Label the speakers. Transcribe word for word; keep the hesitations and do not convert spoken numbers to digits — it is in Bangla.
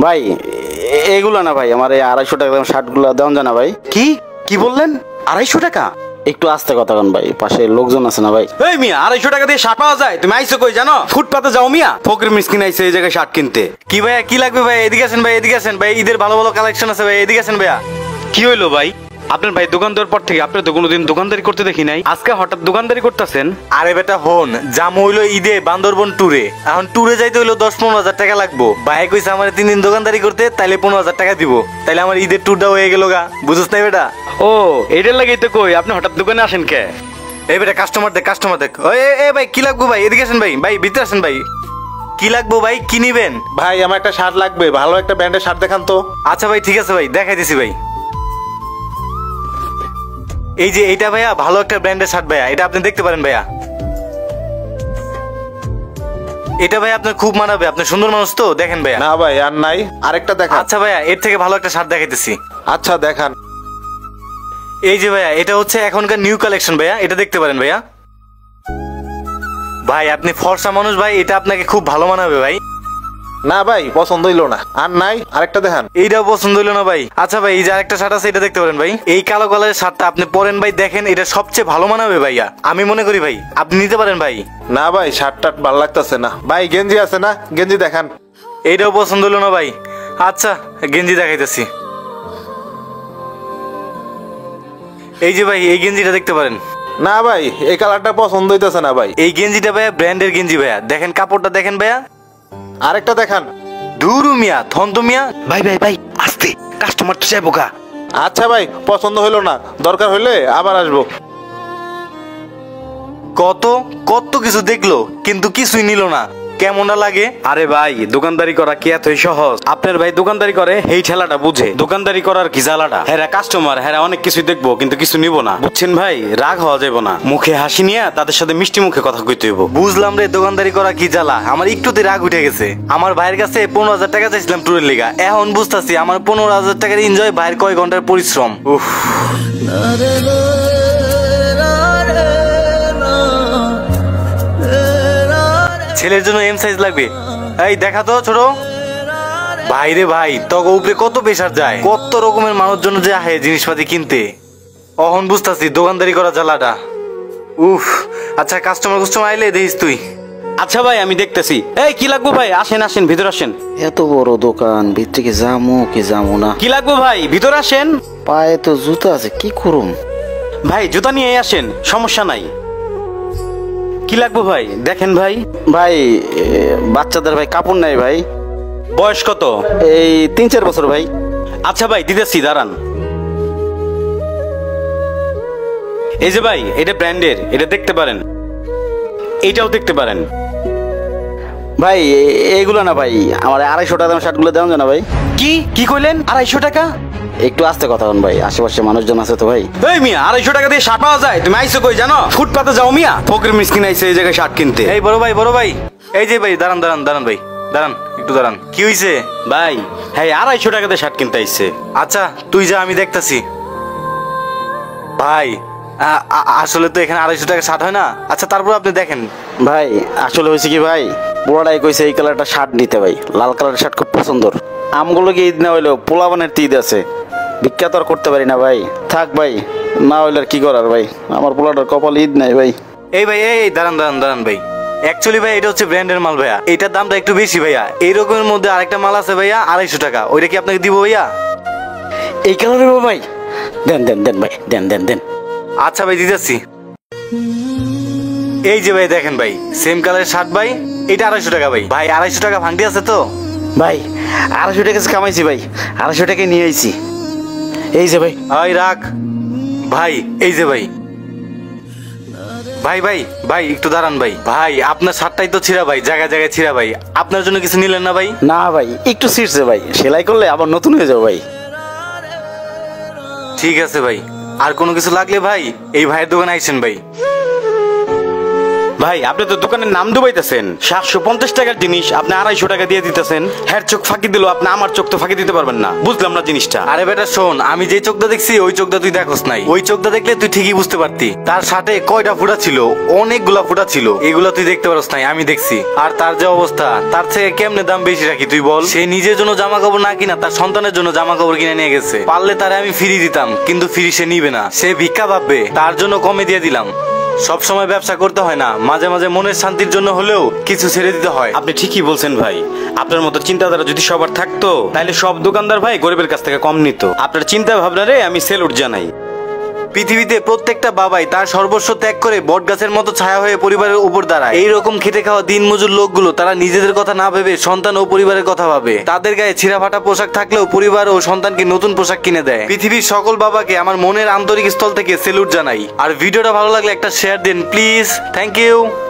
Speaker 1: ভাই এগুলো না ভাই, আমার এই আড়াইশো টাকা শার্টগুলো দেওয়া যায় না ভাই।
Speaker 2: কি কি বললেন? আড়াইশো টাকা?
Speaker 1: একটু আস্তে কথা কন ভাই, পাশে লোকজন আছে না ভাই।
Speaker 2: এই মিয়া, আড়াইশো টাকা দিয়ে শার্ট পাওয়া যায়? তুমি আইসো কই জানো? ফুটপাতে যাও মিয়া, ফকির মিসকিন আইসে এই জায়গায় শার্ট কিনতে। কি ভাইয়া কি লাগবে ভাই? এদিকে আসেন ভাই, এদিকে আসেন ভাই, ঈদের ভালো ভালো কালেকশন আছে ভাই, এদিকে আসেন ভাইয়া। কি হইলো ভাই? আপনার ভাই দোকান দেওয়ার পর থেকে আপনি তো কোনোদিন দোকানদারি করতে দেখি নাই, আজকে হঠাৎ দোকানদারি করতেছেন? আরে বেটা হন, জাম হইলো ঈদে বান্দরবন ট্যুরে, এখন ট্যুরে যাইতে হইলো দশ পনেরো হাজার টাকা লাগবো। ভাই কইছে আমার তিন দিন দোকানদারি করতে, তাইলে পনেরো হাজার টাকা দিব, তাইলে আমার ঈদের ট্যুরটা হয়ে গেল গা। বুঝছ না বেটা? ও এটার লাগেই তো কই আপনি হঠাৎ দোকানে আসেন কে? এই বেটা কাস্টমার দেখ, কাস্টমার দেখ। ওই এ ভাই কি লাগবো ভাই? এদিকে আসেন ভাই, ভাই ভিতরে আসেন ভাই। কি লাগবো ভাই? কি নিবেন?
Speaker 3: ভাই আমার একটা শার্ট লাগবে, ভালো একটা ব্র্যান্ডের শার্ট দেখান তো।
Speaker 2: আচ্ছা ভাই ঠিক আছে ভাই, দেখাই দিছি ভাই। এই যে এইটা ভাইয়া ভালো একটা ব্র্যান্ডের শার্ট ভাইয়া, এটা আপনি দেখতে পারেন ভাইয়া। এটা ভাই আপনার খুব মানাবে, আপনি সুন্দর মানুষ তো, দেখেন ভাইয়া।
Speaker 3: না ভাই আর নাই, আরেকটা দেখান।
Speaker 2: আচ্ছা ভাইয়া এর থেকে ভালো একটা শার্ট দেখাইতেছি।
Speaker 3: আচ্ছা দেখান।
Speaker 2: এই যে ভাইয়া এটা হচ্ছে এখনকার নিউ কালেকশন ভাইয়া, এটা দেখতে পারেন ভাইয়া। ভাই আপনি ফর্সা মানুষ ভাই, এটা আপনাকে খুব ভালো মানাবে ভাই।
Speaker 3: না ভাই পছন্দ হইলো না, আর নাই, আরেকটা দেখান।
Speaker 2: এইটাও পছন্দ হইলো না ভাই। আচ্ছা ভাই এই যে আরেকটা শার্ট আছে, এটা দেখতে পারেন ভাই। এই কালো কালারের শার্টটা আপনি পরেন ভাই, দেখেন এটা সবচেয়ে ভালো মানাবে ভাইয়া, আমি মনে করি ভাই আপনি নিতে পারেন ভাই।
Speaker 3: না ভাই শার্ট টার্ট ভালো লাগতেছে না ভাই। গেঞ্জি আছে না? গেঞ্জি দেখান।
Speaker 2: এইটাও পছন্দ হলো না ভাই। আচ্ছা গেঞ্জি দেখাইতেছি। এই যে ভাই এই গেঞ্জিটা দেখতে পারেন।
Speaker 3: না ভাই এই কালারটা পছন্দ হইতেছে না ভাই।
Speaker 2: এই গেঞ্জিটা ভাইয়া ব্র্যান্ডের গেঞ্জি ভাইয়া, দেখেন কাপড়টা দেখেন ভাইয়া।
Speaker 3: আরেকটা দেখান।
Speaker 2: দুরু মিয়া থন্ত মিয়া। ভাই ভাই ভাই আস্তে, কাস্টমার তো চাইবো গা।
Speaker 3: আচ্ছা ভাই পছন্দ হইলো না, দরকার হইলে আবার আসবো।
Speaker 2: কত কত কিছু দেখলো কিন্তু কিছুই নিল না, কেমনটা লাগে? আরে ভাই দোকানদারি করা কি এতই সহজ? আপনার ভাই দোকানদারি করে, এই ঠেলাটা বুঝে দোকানদারি করার কি জ্বালাটা। হ্যাঁ কাস্টমার, হ্যাঁ অনেক কিছু দেখবো কিন্তু কিছু নিব না, বুঝছেন ভাই? রাগ হওয়া যাবো না, মুখে হাসি নিয়ে তাদের সাথে মিষ্টি মুখে কথা কইতে হইব। বুঝলাম রে দোকানদারি করা কি জ্বালা, আমার একটুতে রাগ উঠে গেছে। আমার ভাইয়ের কাছে পনেরো হাজার টাকা চাইছিলাম ট্যুরের লিগা, এখন বুঝতেছি আমার পনেরো হাজার টাকার এনজয় ভাইয়ের কয় ঘন্টার পরিশ্রম। উফ ছেলের জন্য এম সাইজ লাগবে, এই দেখা তো ছোট ভাই রে ভাই। তখন উপরে কত প্রেশার যায়, কত রকমের মানুষ জন্য যে আহে জিনিসপাতি কিনতে। অহন বুঝতাছি দোকানদারি করা জ্বালাটা। উফ আচ্ছা কাস্টমার কাস্টমার আইলে দেখিস তুই। আচ্ছা ভাই আমি দেখতেছি। এই কি লাগবে ভাই? আসেন আসেন ভিতর আসেন।
Speaker 1: এত বড় দোকান, ভিতরে কি যামু কি যামু না?
Speaker 2: কি লাগবে ভাই? ভিতর আসেন।
Speaker 1: পায়ে তো জুতা আছে, কি করুম?
Speaker 2: ভাই জুতা নিয়ে আসেন, সমস্যা নাই। কি লাগবে ভাই দেখেন ভাই।
Speaker 1: ভাই বাচ্চাদের ভাই কাপড় নাই ভাই।
Speaker 2: বয়স কত?
Speaker 1: এই তিন চার বছর ভাই।
Speaker 2: আচ্ছা ভাই দিতেছি দাঁড়ান। এই যে ভাই এটা ব্র্যান্ডের, এটা দেখতে পারেন, এটাও দেখতে পারেন।
Speaker 1: ভাই এইগুলো না ভাই, আমার আড়াইশো টাকা শার্টগুলো দেওয়া যায় না ভাই?
Speaker 2: কি কি কইলেন? আড়াইশো টাকা?
Speaker 1: একটু আস্তে কথা বল ভাই, আশেপাশে মানুষজন আছে তো ভাই।
Speaker 2: এই মিয়া আড়াইশো টাকা দিয়ে শার্ট পাওয়া যায়? তুমি আইসো কই জানো? ফুটপাতে যাও মিয়া, ফকির মিসকিন আইসে এই জায়গায় শার্ট কিনতে। এই বড় ভাই বড় ভাই, এই যে ভাই দাঁড়ান দাঁড়ান দাঁড়ান ভাই দাঁড়ান একটু দাঁড়ান। কি হইছে ভাই? হ্যাঁ আড়াইশো টাকা দিয়ে শার্ট কিনতে আইসে। আচ্ছা তুই যা, আমি দেখতাছি। ভাই আসলে তো এখানে আড়াইশো টাকা শার্ট হয় না। আচ্ছা তারপর আপনি দেখেন।
Speaker 1: ভাই আসলে হয়েছে কি ভাই, বড়াই কইছে এই কালারটা শার্ট নিতে ভাই, লাল কালারের শার্ট খুব পছন্দর। আমগুলো কি ঈদ না হইলেও পোলাবানের ঈদ আছে, ভিক্ষা তো আর করতে পারি না ভাই। থাক ভাই, না হইলে আর কি করার ভাই, আমার পোলাটার কপাল ঈদ নাই ভাই।
Speaker 2: এই ভাই এই দাঁড়ান দাঁড়ান দাঁড়ান ভাই, অ্যাকচুয়ালি ভাই এটা হচ্ছে ব্র্যান্ডের মাল ভাইয়া, এটার দামটা একটু বেশি ভাইয়া। এইরকমের মধ্যে আরেকটা মাল আছে ভাইয়া আড়াইশো টাকা, ওইটা কি আপনাকে দিব ভাইয়া?
Speaker 1: এই কালারের ভাই দেন দেন দেন ভাই, দেন দেন দেন।
Speaker 2: আচ্ছা ভাই দিতেছি। এই যে ভাই দেখেন ভাই সেম কালারের শার্ট ভাই, এটা আড়াইশো টাকা ভাই। ভাই আড়াইশো টাকা ভাঙটি আছে তো?
Speaker 1: ভাই আড়াইশো টাকা কামাইছি ভাই, আড়াইশো টাকায় নিয়ে আইছি। এই যে ভাই।
Speaker 2: ভাই রাখ ভাই, এই যে ভাই। ভাই ভাই ভাই একটু দাঁড়ান ভাই। ভাই আপনার শার্টটাই তো ছিঁড়া ভাই, জায়গায় জায়গায় ছিঁড়া ভাই, আপনার জন্য কিছু নিলেন না ভাই?
Speaker 1: না ভাই একটু ছিঁড়ছে ভাই, সেলাই করলে আবার নতুন হয়ে যাবে ভাই।
Speaker 2: ঠিক আছে ভাই, আর কোনো কিছু লাগলে ভাই এই ভাইয়ের দোকানে আইসেন ভাই। ভাই আপনি তো দোকানের নাম ডুবাইতেছেন, সাতশো পঞ্চাশ টাকার জিনিস আপনি আড়াইশো টাকা দিয়ে দিতেছেন। হ্যার চোখ ফাঁকি দিল, আপনি আমার চোখ তো ফাঁকি দিতে পারবেন না, বুঝলাম না জিনিসটা। আরে বেটা শোন, আমি যে চোখটা দেখছি ওই চোখটা তুই দেখোস নাই। ওই চোখটা দেখলে তুই ঠিকই বুঝতে পারতি। তার সাথে কয়টা ফুটা ছিল, অনেকগুলা ফুটা ছিল, এগুলা তুই দেখতে পারস নাই, আমি দেখছি। আর তার যে অবস্থা, তার থেকে কেমনে দাম বেশি রাখি তুই বল? সে নিজের জন্য জামা কাপড় না কিনা তার সন্তানের জন্য জামা কাপড় কিনে নিয়ে গেছে। পারলে তারে আমি ফ্রি দিতাম, কিন্তু ফ্রি সে নিবে না, সে ভিক্ষা ভাববে, তার জন্য কমে দিয়ে দিলাম। সব সময় ব্যবসা করতে হয় না, মাঝে মাঝে মনের শান্তির জন্য হলেও কিছু ছেড়ে দিতে হয়। আপনি ঠিকই বলছেন ভাই, আপনার মতো চিন্তাধারা যদি সবার থাকতো তাহলে সব দোকানদার ভাই গরিবের কাছ থেকে কম নিত। আপনার চিন্তা ভাবনারে আমি সেলুট জানাই। পৃথিবীতে প্রত্যেকটা বাবাই তার সর্বস্ব ত্যাগ করে বট গাছের মতো ছায়া হয়ে পরিবারের উপর দাঁড়ায়। এইরকম খেটে খাওয়া দিনমজুর লোকগুলো তারা নিজেদের কথা না ভেবে সন্তান ও পরিবারের কথা ভাবে। তাদের গায়ে ছিঁড়া ফাটা পোশাক থাকলেও পরিবার ও সন্তানকে নতুন পোশাক কিনে দেয়। পৃথিবীর সকল বাবাকে আমার মনের আন্তরিক স্থল থেকে সেলুট জানাই। আর ভিডিওটা ভালো লাগলে একটা শেয়ার দিন প্লিজ। Thank you.